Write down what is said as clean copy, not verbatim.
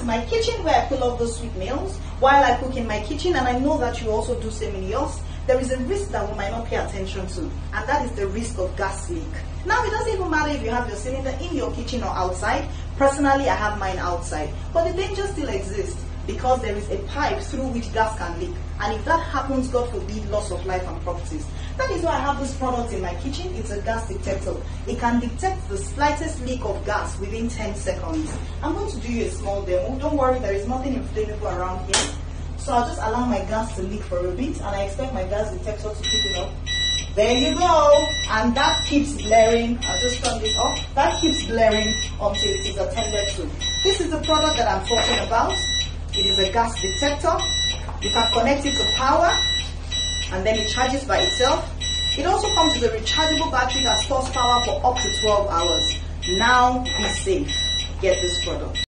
my kitchen where I pull off those sweet meals, while I cook in my kitchen, and I know that you also do same in yours, there is a risk that we might not pay attention to, and that is the risk of gas leak. Now, it doesn't even matter if you have your cylinder in your kitchen or outside. Personally, I have mine outside, but the danger still exists because there is a pipe through which gas can leak, and if that happens, God forbid, loss of life and properties. That is why I have this product in my kitchen. It's a gas detector. It can detect the slightest leak of gas within 10 seconds. I'm going to do you a small demo. Don't worry, there is nothing inflammable around here. So I'll just allow my gas to leak for a bit, and I expect my gas detector to pick it up. There you go, and that keeps blaring. I'll just turn this off. That keeps blaring until it is attended to. This is the product that I'm talking about. It is a gas detector. You can connect it to power, and then it charges by itself. It also comes with a rechargeable battery that stores power for up to 12 hours. Now be safe. Get this product.